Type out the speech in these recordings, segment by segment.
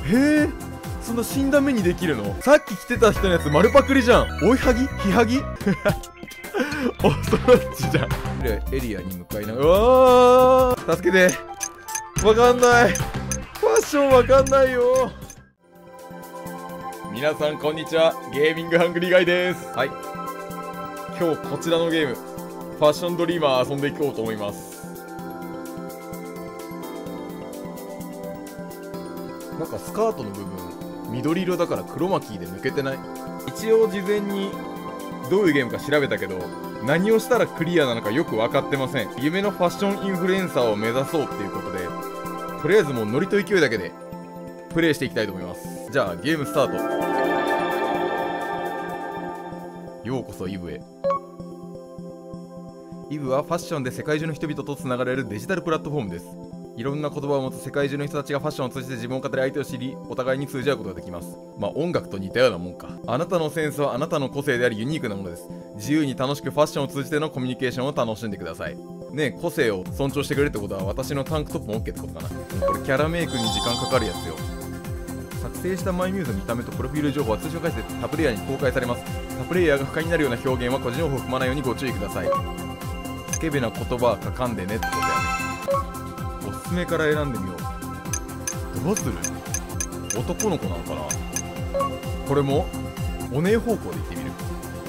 へえ、そんな死んだ目にできるの？さっき着てた人のやつ丸パクリじゃん。追いはぎひはぎおそろっちじゃん。エリアに向かいながら、うわー、助けて。わかんない。ファッションわかんないよ。皆さんこんにちは。ゲーミングハングリーガイです。はい。今日こちらのゲーム、ファッションドリーマー遊んでいこうと思います。なんかスカートの部分、緑色だからクロマキーで抜けてない？一応事前にどういうゲームか調べたけど、何をしたらクリアなのかよく分かってません。夢のファッションインフルエンサーを目指そうっていうことで、とりあえずもうノリと勢いだけでプレイしていきたいと思います。じゃあゲームスタート。ようこそイブへ。イブはファッションで世界中の人々とつながれるデジタルプラットフォームです。いろんな言葉を持つ世界中の人たちがファッションを通じて自分を語り相手を知り、お互いに通じ合うことができます。まあ音楽と似たようなもんか。あなたのセンスはあなたの個性でありユニークなものです。自由に楽しくファッションを通じてのコミュニケーションを楽しんでください。ねえ、個性を尊重してくれるってことは私のタンクトップも OK ってことかな。これキャラメイクに時間かかるやつよ。作成したマイミューズの見た目とプロフィール情報は通常解説で他プレイヤーに公開されます。他プレイヤーが不快になるような表現は個人情報を踏まないようにご注意ください。スケベな言葉は書かんでねってことやね。おすすめから選んでみよう。どうする？男の子なのかな？これもお姉方向で行ってみる。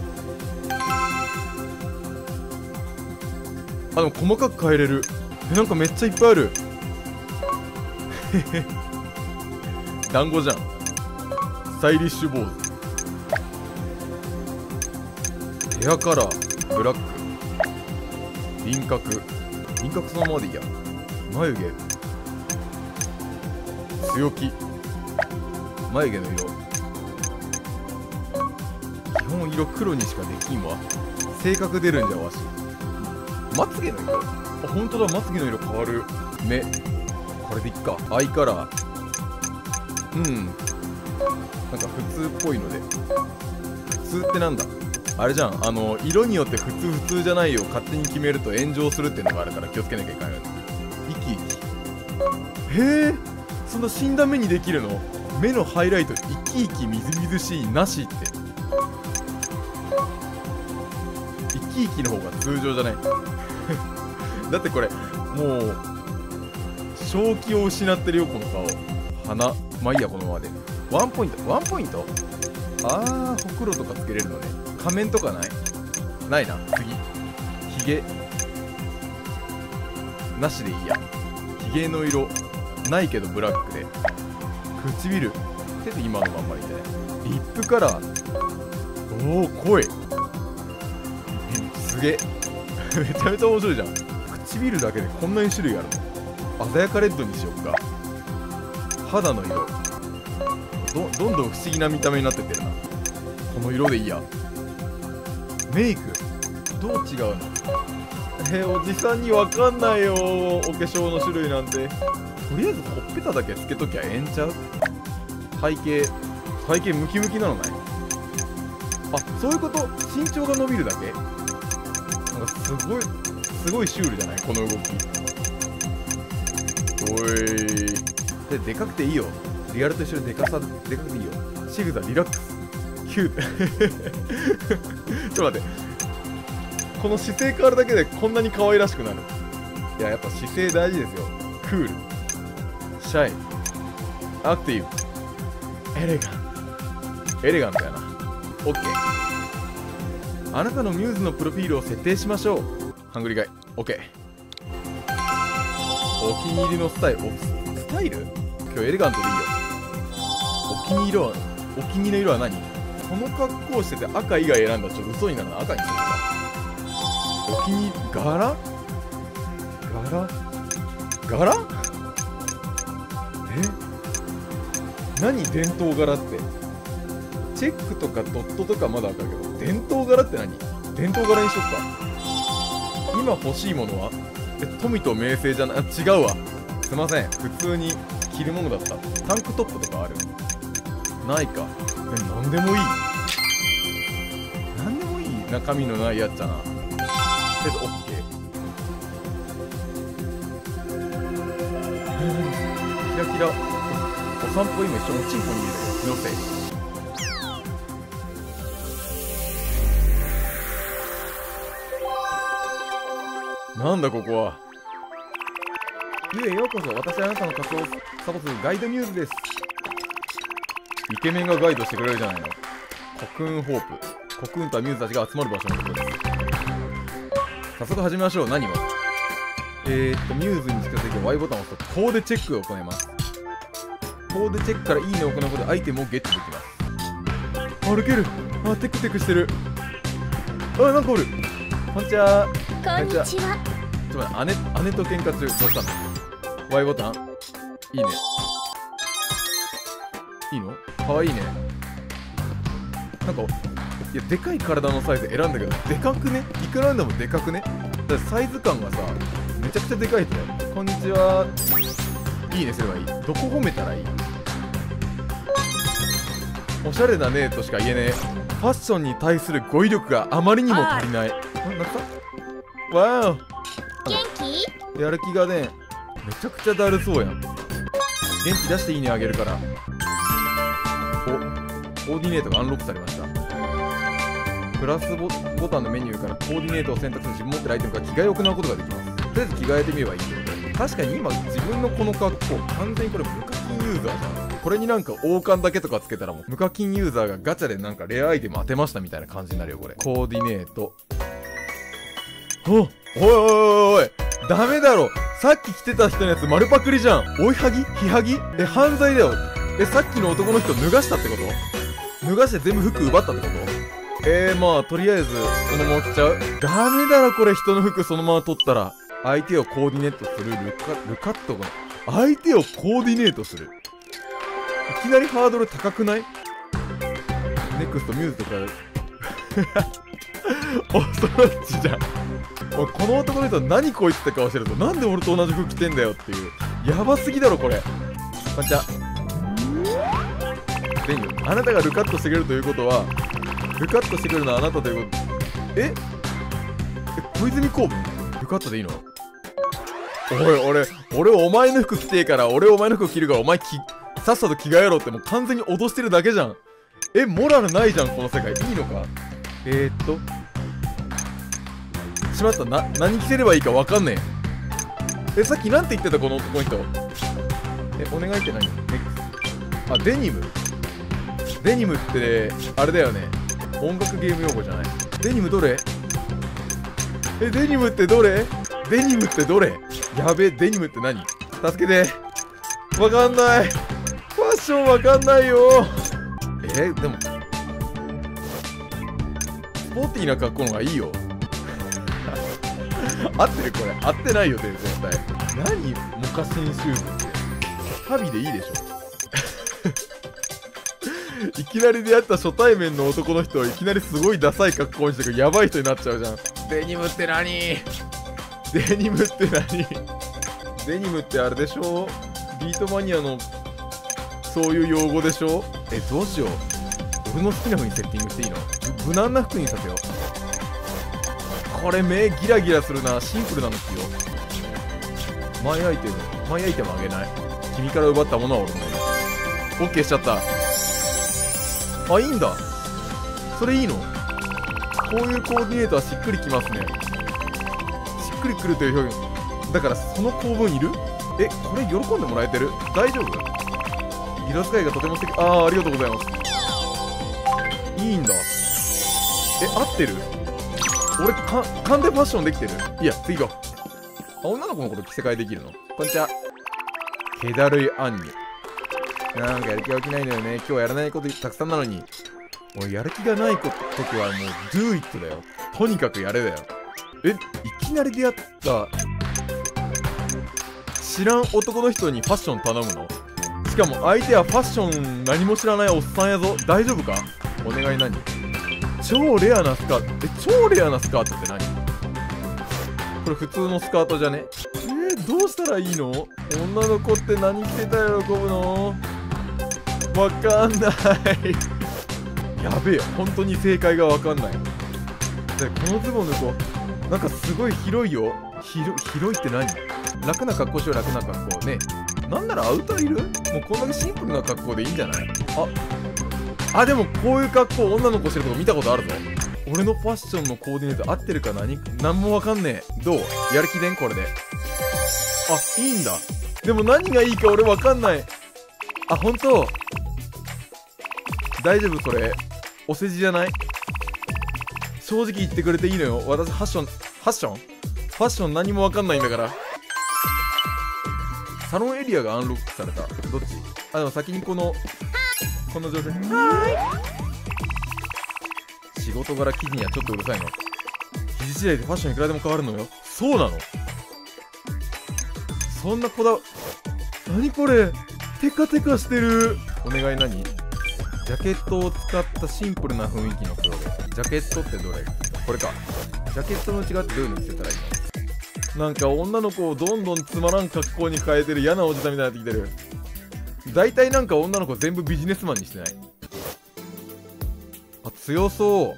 あ、でも細かく変えれる。なんかめっちゃいっぱいある。団子じゃん。スタイリッシュ坊主。ヘアカラーブラック。輪郭そのままでいいや。眉毛強気。眉毛の色基本色黒にしかできんわ。性格出るんじゃわし。まつげの色、あ、ほんとだ、まつげの色変わる。目これでいっか。アイカラー、なんか普通っぽいので。普通ってなんだ？あれじゃん、色によって普通じゃないよ勝手に決めると炎上するっていうのがあるから気をつけなきゃいけないよね。生き生き。へえ、そんな死んだ目にできるの？目のハイライト生き生きみずみずしいなしって。生き生きの方が通常じゃないだってこれもう正気を失ってるよこの顔。鼻、まあいいや、このままで。ワンポイントあー、ほくろとかつけれるのね。仮面とかないな。次ひげなしでいいや。ひげの色ないけどブラックで。唇手で今のまんまりで。リップカラー、おお濃い。すげえめちゃめちゃ面白いじゃん。唇だけでこんなに種類あるの？鮮やかレッドにしよっか。肌の色どんどん不思議な見た目になってってるな。この色でいいや。メイクどう違うの？おじさんにわかんないよ、お化粧の種類なんて。とりあえずほっぺただけつけときゃええんちゃう？体型ムキムキなのない？あ、そういうこと。身長が伸びるだけ。なんかすごいシュールじゃないこの動き。おいで、でかくていいよ。リアルと一緒ででかくていいよ。仕草リラックスキューちょっと待って、この姿勢変わるだけでこんなに可愛らしくなる。いや、やっぱ姿勢大事ですよ。クール、シャイ、アクティブ、エレガントやな。オッケー。あなたのミューズのプロフィールを設定しましょう。ハングリーガイ。オッケー。お気に入りのスタイル。スタイル？今日エレガントでいいよ。お気に入りの色は何？この格好してて赤以外選んだらちょっと嘘になるな。赤にしようか。お気に入り、柄？何伝統柄って。チェックとかドットとかまだわかるけど、伝統柄って何？伝統柄にしよっか。今欲しいものは富と名声じゃな、違うわ。すいません、普通に着るものだった。タンクトップとかある？ないか。なんでもいい。中身のないやつだな。けどオッケー。キラキラ。おそ散歩今一緒のチンコに入れたよ、気のせい。なんだここは。ゆえようこそ、私はあなたの活動をサポするガイドミューズです。イケメンがガイドしてくれるじゃないの。コクーンホープ。コクーンとはミューズたちが集まる場所のことです。早速始めましょう。何をミューズに近づいて Y ボタンを押すとコーデチェックを行います。コーデチェックからいいねを行うことでアイテムをゲットできます。歩ける。あ、テクテクしてる。あ、なんかおる。こんにちは。 こんにちは。 ちょっと待って、姉と喧嘩中。どうしたの？ Y ボタンいいね。いいの？かわいいね。なんか、いや、でかい体のサイズ選んだけど、でかくね？いくらなんでもでかくね？だってサイズ感がさ、めちゃくちゃでかいんだよ。こんにちは。いいねすればいい。どこ褒めたらいい？おしゃれだねとしか言えねえ。ファッションに対する語彙力があまりにも足りない。なんかわー元やる気がね、めちゃくちゃだるそうやん。元気出していいねあげるから。お、コーディネートがアンロックされました。プラスボタンのメニューからコーディネートを選択する自分持ってるアイテムから着替えを行うことができます。とりあえず着替えてみればいいってことで。確かに今自分のこの格好、完全にこれ無課金ユーザーじゃん。これになんか王冠だけとかつけたらもう無課金ユーザーがガチャでなんかレアアイテム当てましたみたいな感じになるよこれ。コーディネート。おいおいおいおい、ダメだろ。さっき着てた人のやつ丸パクリじゃん。追いはぎひはぎ犯罪だよ。さっきの男の人脱がしたってこと？脱がして全部服奪ったってこと？まあとりあえずそのまま着ちゃう。ダメだろこれ。人の服そのまま取ったら相手をコーディネートするルカットが相手をコーディネートする。いきなりハードル高くない？ネクストミューズとかおそろっちじゃん。おい、この男の人何こいつって顔してると、なんで俺と同じ服着てんだよっていう。やばすぎだろこれ。こんにちは。デニム、あなたがルカットしてくれるということは、ルカットしてくれるのはあなたということ。小泉公文ルカットでいいの？俺お前の服着てえから、俺お前の服着るからお前さっさと着替えろってもう完全に脅してるだけじゃん。モラルないじゃんこの世界。いいのか？しまった。何着てればいいか分かんねえ。さっきなんて言ってたこの男の人。お願いって何？あ、デニム。デニムってあれだよね。音楽ゲーム用語じゃない。デニムどれ？デニムってどれ？デニムってどれ？やべえ、デニムって何？助けて。わかんない。ファッションわかんないよ。でもスポーティーな格好の方がいいよ。合ってるこれ？合ってないよ絶対。何モカシンシューズって。旅でいいでしょ。いきなり出会った初対面の男の人をいきなりすごいダサい格好にしてくるやばい人になっちゃうじゃん。デニムって何？デニムって何？デニムってあれでしょ？ビートマニアのそういう用語でしょ？どうしよう。俺の好きな風にセッティングしていいの？無難な服にさせよう。これ目ギラギラするな。シンプルなんですよ。マイアイテムあげない。君から奪ったものは俺のもの。オッケーしちゃった。あ、いいんだ。それいいの？こういうコーディネートはしっくりきますね。しっくりくるという表現だから、その構文いる？これ喜んでもらえてる？大丈夫？色使いがとても素敵。ありがとうございます。いいんだ。合ってる？俺完全ファッションできてる？いや、次行こう。女の子のこと着せ替えできるの？こんにちは。気だるいアンニュ。なんかやる気が起きないのよね。今日はやらないことたくさんなのに。俺やる気がない時はもう do it だよ。とにかくやれだよ。いきなり出会った知らん男の人にファッション頼むの？しかも相手はファッション何も知らないおっさんやぞ。大丈夫か？お願い。何？超レアなスカート。超レアなスカートって何？これ普通のスカートじゃね？どうしたらいいの？女の子って何着てたら喜ぶの？わかんない。やべえ、本当に正解がわかんない。で、このズボンの子なんかすごい広いよ。広いって何？楽な格好しよう。楽な格好ね。 なんならアウターいる？もうこんだけシンプルな格好でいいんじゃない？あ、でもこういう格好女の子してるとこ見たことあるぞ。俺のファッションのコーディネート合ってるかなんもわかんねえ。どう？やる気でんこれで。あ、いいんだ。でも何がいいか俺わかんない。あ、ほんと？大丈夫それ？お世辞じゃない？正直言ってくれていいのよ。私ファッション何もわかんないんだから。サロンエリアがアンロックされた。どっち？あ、でも先にこの女性。仕事柄生地にはちょっとうるさいの。生地次第でファッションいくらでも変わるのよ。そうなの？そんなこだわ、何これ？テカテカしてる。お願い何？ジャケットを使ったシンプルな雰囲気のコーデ。ジャケットってどれ？これか。ジャケットの違いってどういうの着せたらいいの？なんか女の子をどんどんつまらん格好に変えてる嫌なおじさんみたいになってきてる。大体なんか女の子全部ビジネスマンにしてない？あ、強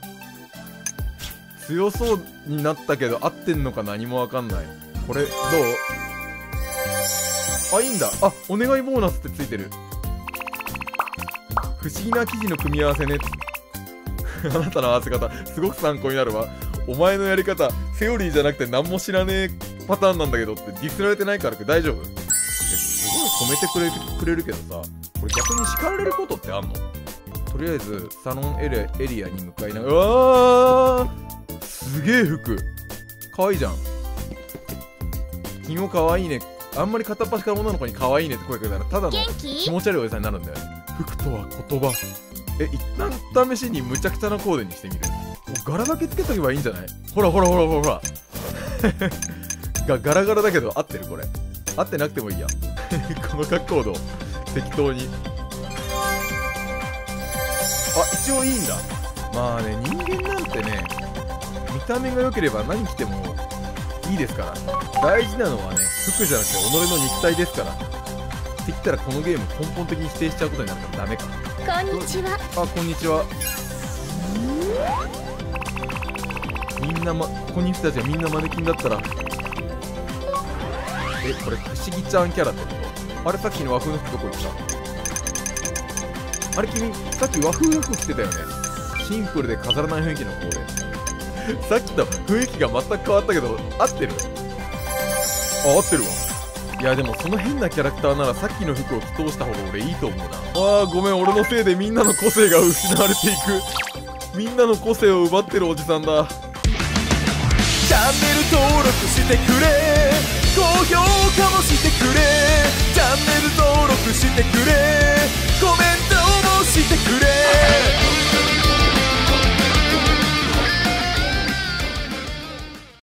そうになったけど合ってんのか何もわかんない。これどう？あ、いいんだ。あ、お願いボーナスってついてる。不思議な生地の組み合わせね。あなたの合わせ方すごく参考になるわ。お前のやり方セオリーじゃなくて何も知らねえパターンなんだけどってディスられてないから大丈夫？すごい褒めてくれるけどさ、これ逆に叱られることってあんの？とりあえずサロンエリアに向かいながら、うわー、すげえ服かわいいじゃん。君もかわいいね。あんまり片っ端から女の子に可愛いねって声かけたらただの気持ち悪いおじさんになるんだよ。服とは言葉。一旦試しにむちゃくちゃなコーデにしてみる。柄だけつけとけばいいんじゃない？ほらガラガラだけど合ってる？これ合ってなくてもいいや。この格好どう？適当に。あ、一応いいんだ。まあね、人間なんてね、見た目が良ければ何着てもいいですから。大事なのはね、服じゃなくて己の肉体ですから。ってきたらこのゲーム根本的に否定しちゃうことになるからダメか。 こんにちは。 あ、こんにちは。みんなここにいる人たちがみんなマネキンだったら、これ不思議ちゃんキャラってこと？あれさっきの和風の服どこ行った？あれ君さっき和風の服着てたよね。シンプルで飾らない雰囲気のコーデ。さっきと雰囲気が全く変わったけど合ってる？あ、合ってるわ。いやでもその変なキャラクターならさっきの服を着通した方が俺いいと思うな。あーごめん、俺のせいでみんなの個性が失われていく。みんなの個性を奪ってるおじさんだ。チャンネル登録してくれ、高評価もしてくれ、チャンネル登録してくれ。